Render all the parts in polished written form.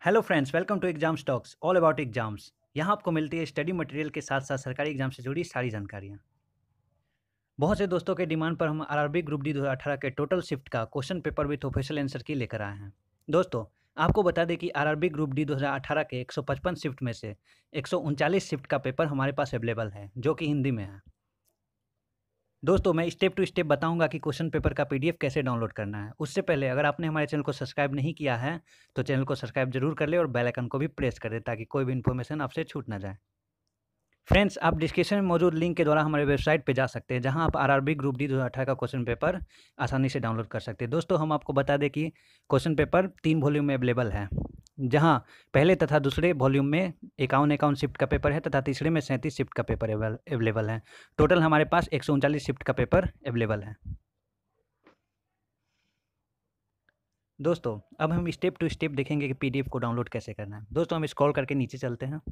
Hello friends, welcome to exam stocks all about exams. यहाँ आपको मिलती है स्टडी मटेरियल के साथ साथ सरकारी एग्जाम से जुड़ी सारी जानकारियाँ। बहुत से दोस्तों के डिमांड पर हम आरआरबी ग्रुप डी 2018 के टोटल शिफ्ट का question paper with official answer key लेकर आए हैं। दोस्तों, आपको बता दें कि आरआरबी ग्रुप डी 2018 के 155 शिफ्ट में से 139 शिफ्ट का पेपर हमारे पास अवेलेबल है, जो कि हिंदी में है। दोस्तों, मैं स्टेप टू स्टेप बताऊंगा कि क्वेश्चन पेपर का पीडीएफ कैसे डाउनलोड करना है। उससे पहले अगर आपने हमारे चैनल को सब्सक्राइब नहीं किया है तो चैनल को सब्सक्राइब जरूर कर ले और बेल आइकन को भी प्रेस कर दे ताकि कोई भी इन्फॉर्मेशन आपसे छूट ना जाए। फ्रेंड्स, आप डिस्क्रिप्शन में मौजूद लिंक के द्वारा हमारे वेबसाइट पे जा सकते हैं, जहां आप आरआरबी ग्रुप डी 2018 का क्वेश्चन पेपर आसानी से डाउनलोड कर सकते हैं। दोस्तों, हम आपको बता दें कि क्वेश्चन पेपर 3 वॉल्यूम में अवेलेबल है, जहां पहले तथा दूसरे वॉल्यूम में 51 शिफ्ट का पेपर है तथा तीसरे में 37 शिफ्ट का पेपर अवेलेबल है। टोटल हमारे पास 139 शिफ्ट का पेपर अवेलेबल है। दोस्तों, अब हम स्टेप टू स्टेप देखेंगे कि पीडीएफ को डाउनलोड कैसे करना है। दोस्तों, हम स्क्रॉल करके नीचे चलते हैं।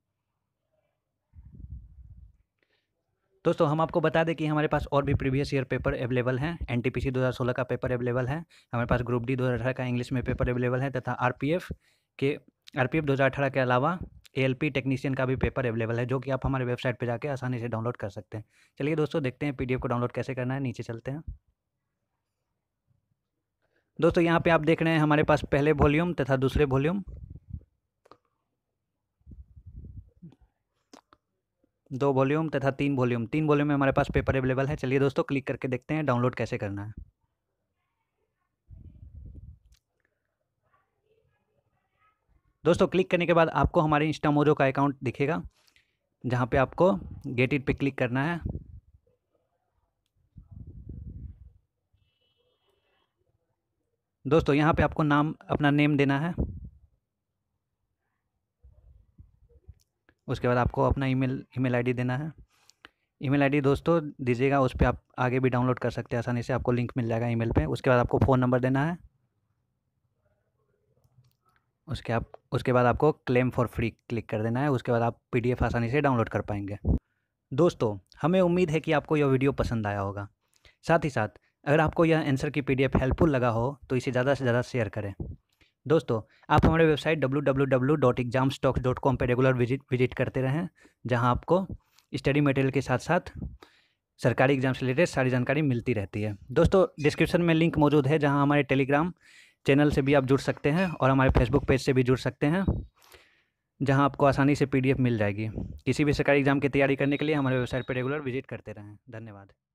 दोस्तों, हम आपको बता दें कि हमारे पास और भी प्रीवियस ईयर पेपर अवेलेबल हैं। एनटीपीसी 2016 का पेपर अवेलेबल है, हमारे पास ग्रुप डी 2018 का इंग्लिश में पेपर अवेलेबल है तथा आरपीएफ 2018 के अलावा एएलपी टेक्नीशियन का भी पेपर अवेलेबल है, जो कि आप हमारे वेबसाइट पर जाकर आसानी से डाउनलोड कर सकते हैं। चलिए दोस्तों, देखते हैं पीडीएफ को डाउनलोड कैसे करना है। नीचे चलते हैं। दोस्तों, यहाँ पे आप देख रहे हैं हमारे पास पहले वॉल्यूम तथा दूसरे वॉल्यूम, 2 वॉल्यूम तथा 3 वॉल्यूम, 3 वॉल्यूम में हमारे पास पेपर अवेलेबल है। चलिए दोस्तों, क्लिक करके देखते हैं डाउनलोड कैसे करना है। दोस्तों, क्लिक करने के बाद आपको हमारे इंस्टामोजो का अकाउंट दिखेगा, जहाँ पे आपको गेट इट पे क्लिक करना है। दोस्तों, यहाँ पे आपको अपना नेम देना है। उसके बाद आपको अपना ईमेल आईडी देना है। ईमेल आईडी दोस्तों दीजिएगा, उस पर आप आगे भी डाउनलोड कर सकते हैं आसानी से, आपको लिंक मिल जाएगा ईमेल पे। उसके बाद आपको फ़ोन नंबर देना है। उसके बाद आपको क्लेम फॉर फ्री क्लिक कर देना है। उसके बाद आप पीडीएफ आसानी से डाउनलोड कर पाएंगे। दोस्तों, हमें उम्मीद है कि आपको यह वीडियो पसंद आया होगा। साथ ही साथ अगर आपको यह आंसर की पीडीएफ हेल्पफुल लगा हो तो इसे ज़्यादा से ज़्यादा शेयर करें। दोस्तों, आप हमारे वेबसाइट www.examstock.com पे रेगुलर विजिट करते रहें, जहां आपको स्टडी मटेरियल के साथ साथ सरकारी एग्जाम से रिलेटेड सारी जानकारी मिलती रहती है। दोस्तों, डिस्क्रिप्शन में लिंक मौजूद है, जहां हमारे टेलीग्राम चैनल से भी आप जुड़ सकते हैं और हमारे फेसबुक पेज से भी जुड़ सकते हैं, जहां आपको आसानी से पीडीएफ मिल जाएगी। किसी भी सरकारी एग्जाम की तैयारी करने के लिए हमारे वेबसाइट पर रेगुलर विजिट करते रहें। धन्यवाद।